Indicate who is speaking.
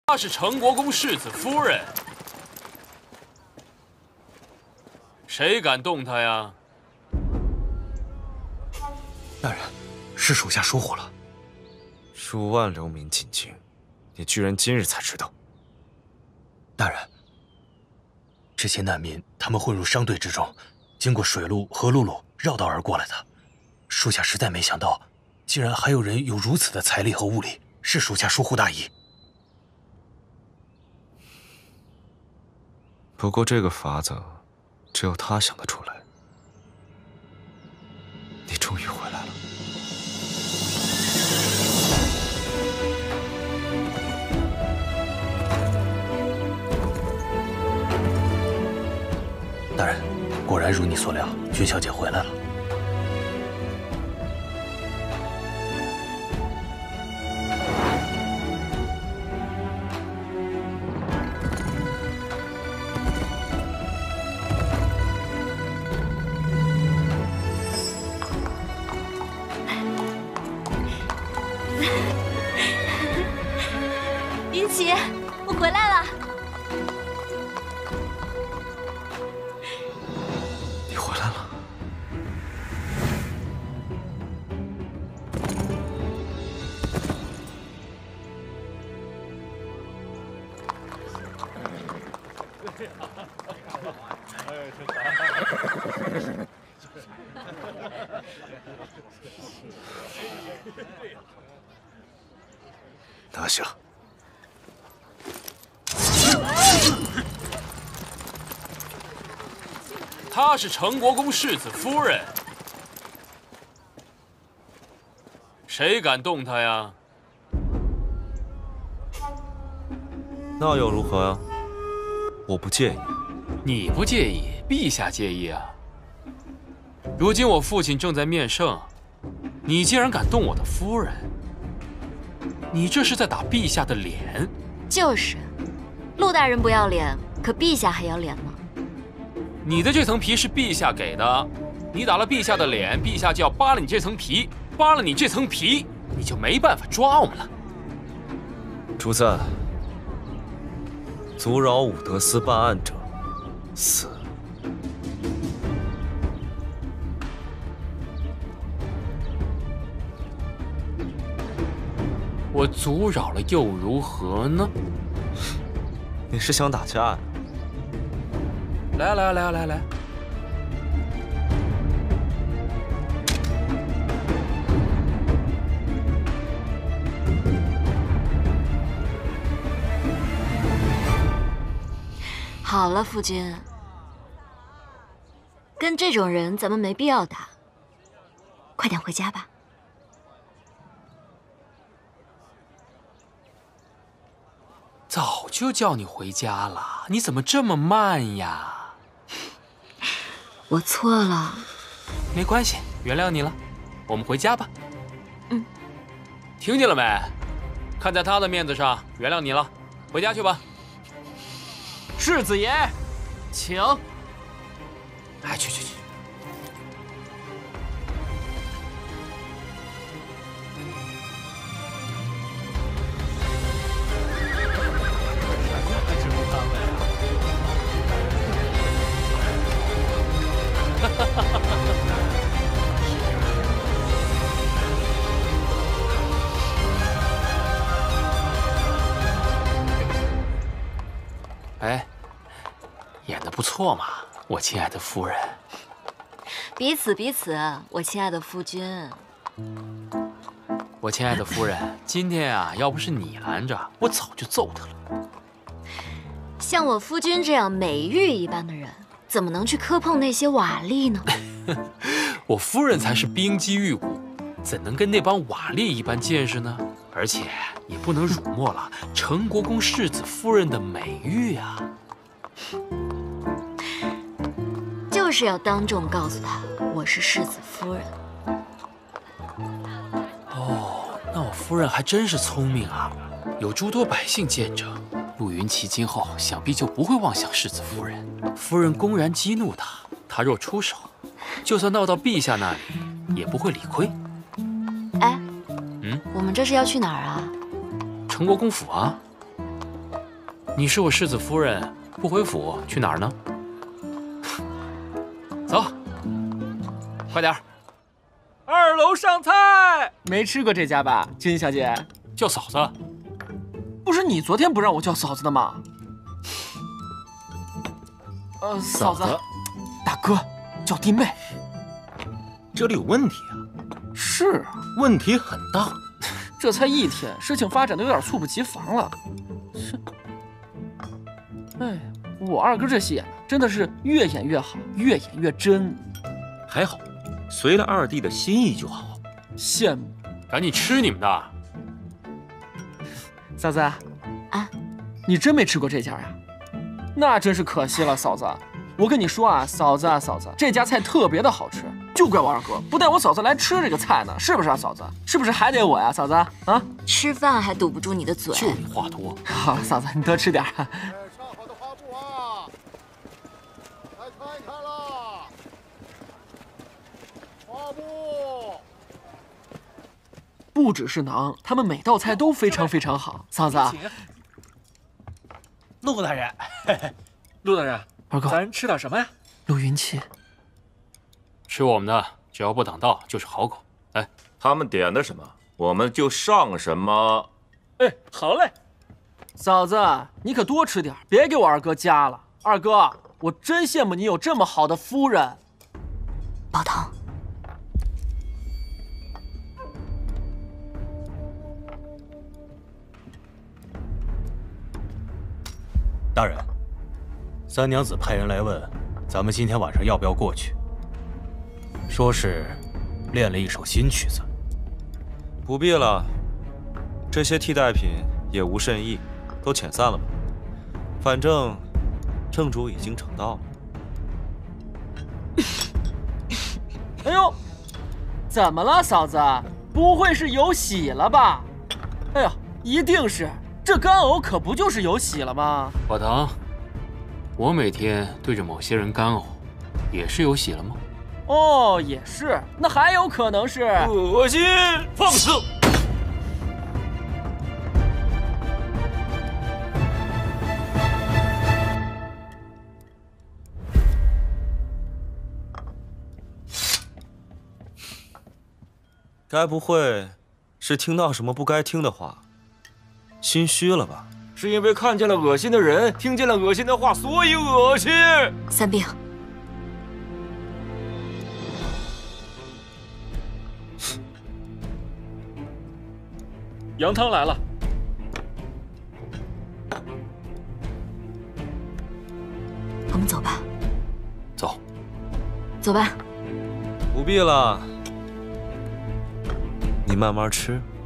Speaker 1: 她是成国公世子夫人，谁敢动她呀？
Speaker 2: 大人，是属下疏忽了。
Speaker 3: 数万流民进京，你居然今日才知道？
Speaker 2: 大人，这些难民他们混入商队之中，经过水路和陆路绕道而过来的。属下实在没想到，竟然还有人有如此的财力和物力，是属下疏忽大意。
Speaker 3: 不过这个法子，只有他想得出来。你终于回来了。
Speaker 2: 大人，果然如你所料，君小姐回来了。
Speaker 4: 林奇，我回来了。
Speaker 3: 你回来了。拿下。
Speaker 1: 她是成国公世子夫人，谁敢动她呀？
Speaker 3: 那又如何呀？我不介意。
Speaker 1: 你不介意，陛下介意啊！如今我父亲正在面圣，你竟然敢动我的夫人，你这是在打陛下的脸！
Speaker 4: 就是，陆大人不要脸，可陛下还要脸吗？
Speaker 1: 你的这层皮是陛下给的，你打了陛下的脸，陛下就要扒了你这层皮，扒了你这层皮，你就没办法抓我们了。
Speaker 3: 主子，阻扰武德司办案者，死。
Speaker 1: 我阻扰了又如何呢？
Speaker 3: 你是想打架呀？
Speaker 1: 来！
Speaker 4: 好了，夫君，跟这种人咱们没必要打，快点回家吧。
Speaker 1: 早就叫你回家了，你怎么这么慢呀？
Speaker 4: 我错了，
Speaker 1: 没关系，原谅你了。我们回家吧。
Speaker 4: 嗯，
Speaker 1: 听见了没？看在他的面子上，原谅你了。回家去吧。
Speaker 5: 世子爷，请。
Speaker 1: 哎，去。哎，演得不错嘛，我亲爱的夫人。
Speaker 4: 彼此，我亲爱的夫君。
Speaker 1: 我亲爱的夫人，今天啊，要不是你拦着，我早就揍他了。
Speaker 4: 像我夫君这样美玉一般的人，怎么能去磕碰那些瓦砾呢？
Speaker 1: 我夫人才是冰肌玉骨，怎能跟那帮瓦砾一般见识呢？而且也不能辱没了成国公世子夫人的美誉啊！
Speaker 4: 就是要当众告诉他我是世子夫人。
Speaker 1: 哦，那我夫人还真是聪明啊，有诸多百姓见证，陆云奇今后想必就不会妄想世子夫人。夫人公然激怒他，他若出手，就算闹到陛下那里，也不会理亏。
Speaker 4: 哎，我们这是要去哪儿啊？
Speaker 1: 成国公府啊。 你是我世子夫人，不回府去哪儿呢？走，快点儿。
Speaker 5: 2楼上菜，没吃过这家吧，君小姐？
Speaker 1: 叫嫂子。
Speaker 5: 不是你昨天不让我叫嫂子的吗？嫂子，大哥，叫弟妹。
Speaker 6: 这里有问题啊！
Speaker 5: 是，
Speaker 6: 问题很大。
Speaker 5: 这才1天，事情发展的有点猝不及防了。是，哎，我二哥这戏演的真的是越演越好，越演越真。
Speaker 6: 还好，随了二弟的心意就好。
Speaker 5: 羡慕。
Speaker 1: 赶紧吃你们的。
Speaker 5: 嫂子，
Speaker 4: 啊，
Speaker 5: 你真没吃过这家呀？那真是可惜了，嫂子。我跟你说啊，嫂子，这家菜特别的好吃，就怪我二哥不带我嫂子来吃这个菜呢，是不是啊，嫂子？是不是还得我呀，嫂子？啊？
Speaker 4: 吃饭还堵不住你的嘴。
Speaker 1: 就你话多。
Speaker 5: 好，嫂子，你多吃点。
Speaker 7: 上好的花布啊，来看一看啦，花布。
Speaker 5: 不只是馕，他们每道菜都非常非常好。嫂子，
Speaker 2: 陆大人，
Speaker 6: 陆大人，
Speaker 5: 二哥，
Speaker 6: 咱吃点什么呀？
Speaker 5: 陆云气，
Speaker 1: 吃我们的，只要不挡道就是好口。来，
Speaker 8: 他们点的什么，我们就上什么。
Speaker 6: 哎，好嘞。
Speaker 5: 嫂子，你可多吃点，别给我二哥加了。二哥，我真羡慕你有这么好的夫人。
Speaker 4: 煲汤。
Speaker 2: 大人，三娘子派人来问，咱们今天晚上要不要过去？说是练了一首新曲子。
Speaker 3: 不必了，这些替代品也无甚意，都遣散了吧。反正正主已经成道了。
Speaker 5: 哎呦，怎么了，嫂子？不会是有喜了吧？哎呀，一定是。这干呕可不就是有喜了吗？
Speaker 1: 宝堂，我每天对着某些人干呕，也是有喜了吗？
Speaker 5: 哦，也是。那还有可能是
Speaker 6: 恶心！
Speaker 1: 放肆！
Speaker 3: 该不会是听到什么不该听的话？心虚了吧？
Speaker 6: 是因为看见了恶心的人，听见了恶心的话，所以恶心。
Speaker 4: 三病，
Speaker 6: 羊汤来了。
Speaker 4: 我们走吧。
Speaker 1: 走。
Speaker 4: 走吧。
Speaker 3: 不必了，你慢慢吃。